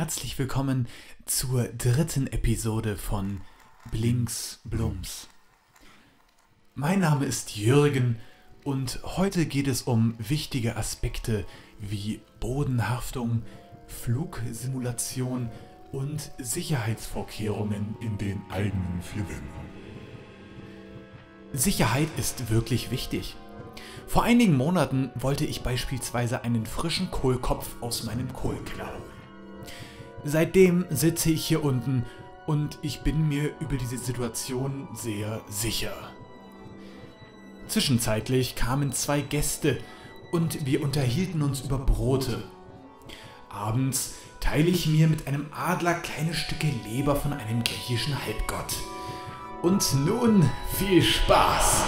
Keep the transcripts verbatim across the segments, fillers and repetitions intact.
herzlich willkommen zur dritten Episode von Blinks Blums. Mein Name ist Jürgen und heute geht es um wichtige Aspekte wie Bodenhaftung, Flugsimulation und Sicherheitsvorkehrungen in den eigenen vier Wänden. Sicherheit ist wirklich wichtig. Vor einigen Monaten wollte ich beispielsweise einen frischen Kohlkopf aus meinem Kohlkeller holen. Seitdem sitze ich hier unten und ich bin mir über diese Situation sehr sicher. Zwischenzeitlich kamen zwei Gäste und wir unterhielten uns über Brote. Abends teile ich mir mit einem Adler kleine Stücke Leber von einem griechischen Halbgott. Und nun viel Spaß!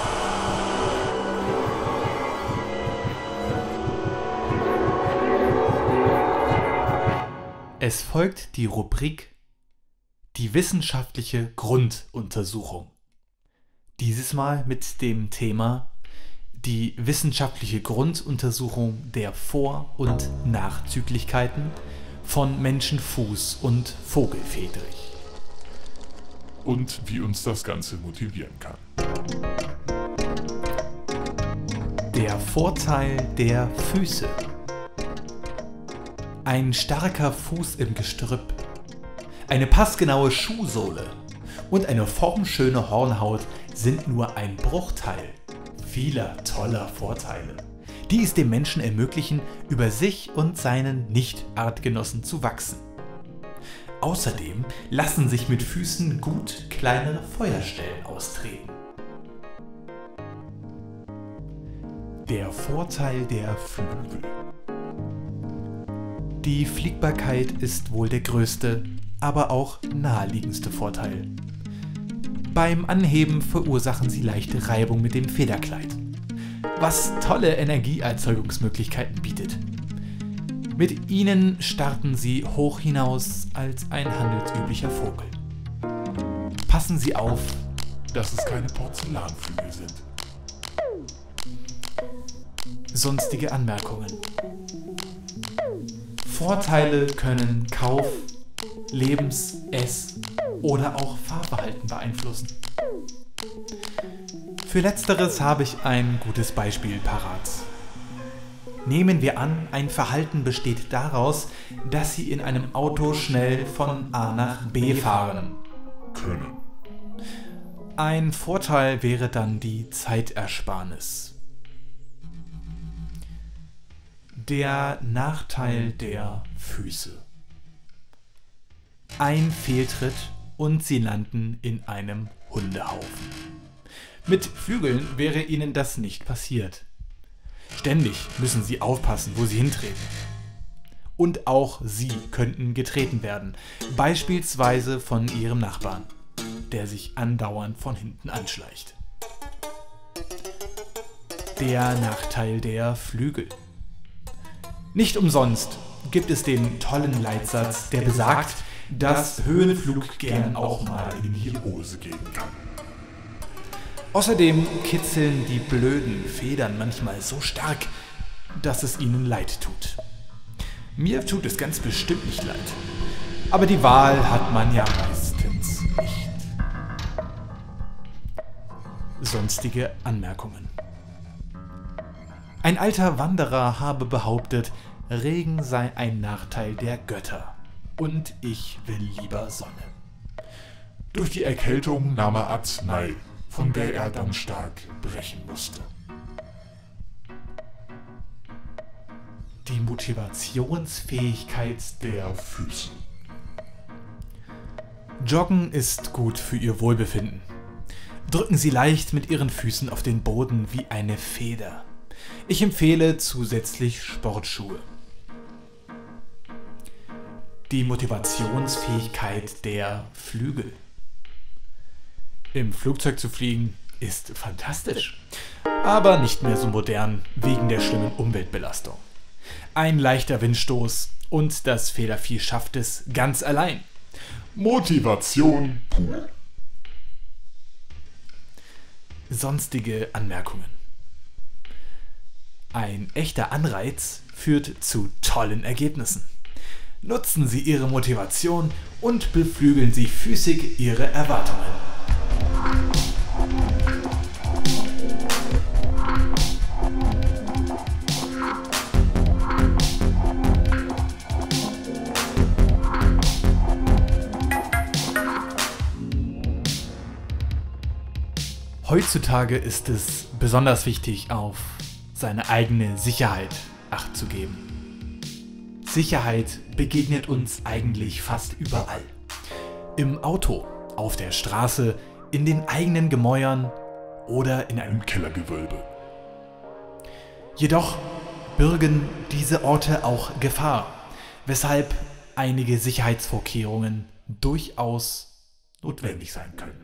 Es folgt die Rubrik Die wissenschaftliche Grunduntersuchung. Dieses Mal mit dem Thema die wissenschaftliche Grunduntersuchung der Vor- und Nachzüglichkeiten von Menschenfuß und Vogelfederich. Und wie uns das Ganze motivieren kann. Der Vorteil der Füße. Ein starker Fuß im Gestrüpp, eine passgenaue Schuhsohle und eine formschöne Hornhaut sind nur ein Bruchteil vieler toller Vorteile, die es dem Menschen ermöglichen, über sich und seinen Nicht-Artgenossen zu wachsen. Außerdem lassen sich mit Füßen gut kleinere Feuerstellen austreten. Der Vorteil der Flügel. Die Fliegbarkeit ist wohl der größte, aber auch naheliegendste Vorteil. Beim Anheben verursachen sie leichte Reibung mit dem Federkleid, was tolle Energieerzeugungsmöglichkeiten bietet. Mit ihnen starten sie hoch hinaus als ein handelsüblicher Vogel. Passen Sie auf, Dass es keine Porzellanflügel sind. Sonstige Anmerkungen. Vorteile können Kauf, Lebens-, Ess- oder auch Fahrverhalten beeinflussen. Für Letzteres habe ich ein gutes Beispiel parat. Nehmen wir an, ein Verhalten besteht daraus, dass Sie in einem Auto schnell von A nach B fahren Können. Ein Vorteil wäre dann die Zeitersparnis. Der Nachteil der Füße. Ein Fehltritt und Sie landen in einem Hundehaufen. Mit Flügeln wäre Ihnen das nicht passiert. Ständig müssen Sie aufpassen, wo Sie hintreten. Und auch Sie könnten getreten werden, beispielsweise von Ihrem Nachbarn, der sich andauernd von hinten anschleicht. Der Nachteil der Flügel. Nicht umsonst gibt es den tollen Leitsatz, der besagt, dass Höhenflug gern auch mal in die Hose gehen kann. Außerdem kitzeln die blöden Federn manchmal so stark, dass es ihnen leid tut. Mir tut es ganz bestimmt nicht leid. Aber die Wahl hat man ja meistens nicht. Sonstige Anmerkungen. Ein alter Wanderer habe behauptet, Regen sei ein Nachteil der Götter und ich will lieber Sonne. Durch die Erkältung nahm er Arznei, von der er dann stark brechen musste. Die Motivationsfähigkeit Der Füße. Joggen ist gut für Ihr Wohlbefinden. Drücken Sie leicht mit Ihren Füßen auf den Boden wie eine Feder. Ich empfehle zusätzlich Sportschuhe. Die Motivationsfähigkeit der Flügel. Im Flugzeug zu fliegen ist fantastisch, aber nicht mehr so modern wegen der schlimmen Umweltbelastung. Ein leichter Windstoß und das Federvieh schafft es ganz allein. Motivation pur. Sonstige Anmerkungen. Ein echter Anreiz führt zu tollen Ergebnissen. Nutzen Sie Ihre Motivation und beflügeln Sie füßig Ihre Erwartungen. Heutzutage ist es besonders wichtig, auf seine eigene Sicherheit Acht zu geben. Sicherheit begegnet uns eigentlich fast überall. Im Auto, auf der Straße, in den eigenen Gemäuern oder in einem Kellergewölbe. Jedoch bürgen diese Orte auch Gefahr, weshalb einige Sicherheitsvorkehrungen durchaus notwendig sein können.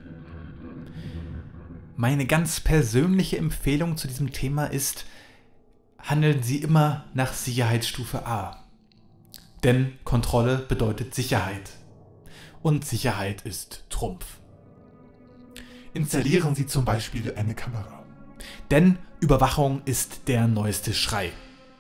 Meine ganz persönliche Empfehlung zu diesem Thema ist, handeln Sie immer nach Sicherheitsstufe A. Denn Kontrolle bedeutet Sicherheit. Und Sicherheit ist Trumpf. Installieren Sie zum Beispiel eine Kamera. Denn Überwachung ist der neueste Schrei.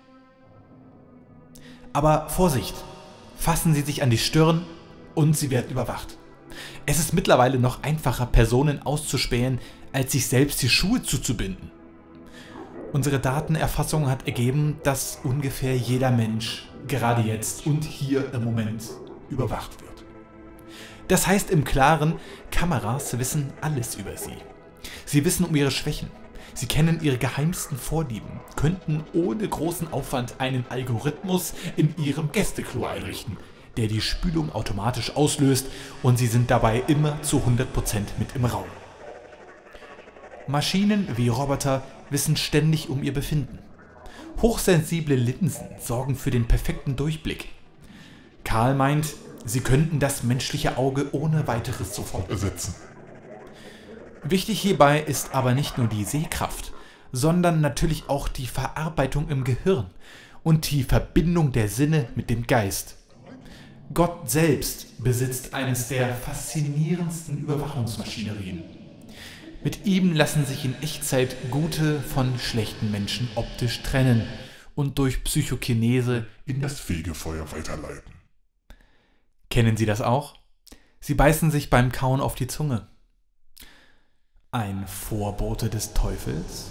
Aber Vorsicht! Fassen Sie sich an die Stirn und Sie werden überwacht. Es ist mittlerweile noch einfacher, Personen auszuspähen, als sich selbst die Schuhe zuzubinden. Unsere Datenerfassung hat ergeben, dass ungefähr jeder Mensch gerade jetzt und hier im Moment überwacht wird. Das heißt im Klaren, Kameras wissen alles über Sie. Sie wissen um Ihre Schwächen. Sie kennen Ihre geheimsten Vorlieben, könnten ohne großen Aufwand einen Algorithmus in Ihrem Gästeklo einrichten, der die Spülung automatisch auslöst und Sie sind dabei immer zu hundert Prozent mit im Raum. Maschinen wie Roboter wissen ständig um ihr Befinden. Hochsensible Linsen sorgen für den perfekten Durchblick. Karl meint, sie könnten das menschliche Auge ohne weiteres sofort ersetzen. Wichtig hierbei ist aber nicht nur die Sehkraft, sondern natürlich auch die Verarbeitung im Gehirn und die Verbindung der Sinne mit dem Geist. Gott selbst besitzt eines der faszinierendsten Überwachungsmaschinerien. Mit ihm lassen sich in Echtzeit gute von schlechten Menschen optisch trennen und durch Psychokinese in das Fegefeuer weiterleiten. Kennen Sie das auch? Sie beißen sich beim Kauen auf die Zunge. Ein Vorbote des Teufels?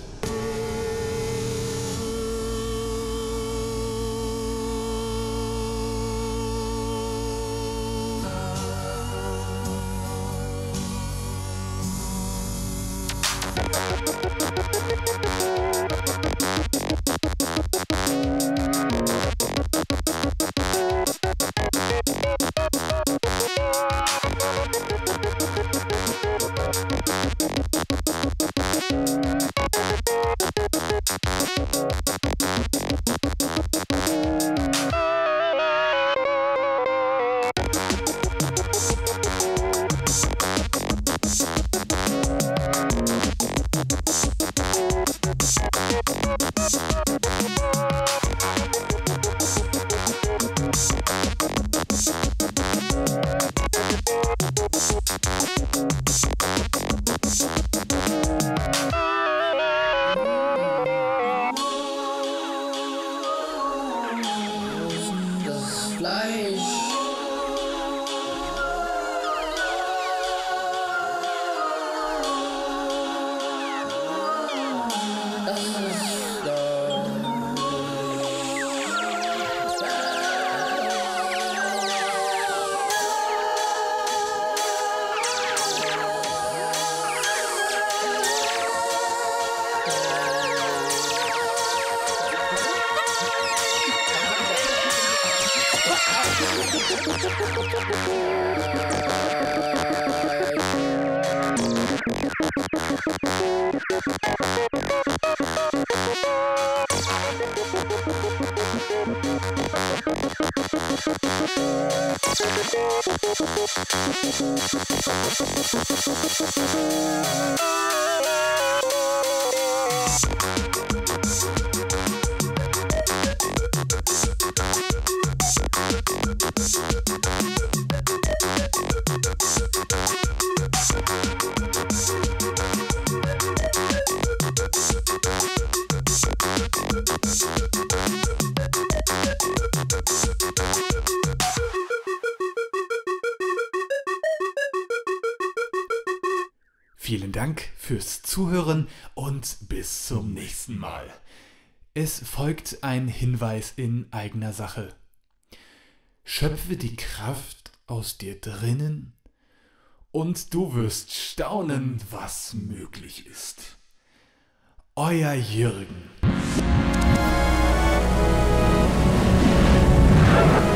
Vielen Dank fürs Zuhören und bis zum nächsten Mal. Es folgt ein Hinweis in eigener Sache. Schöpfe die Kraft aus dir drinnen und du wirst staunen, was möglich ist. Euer Jürgen.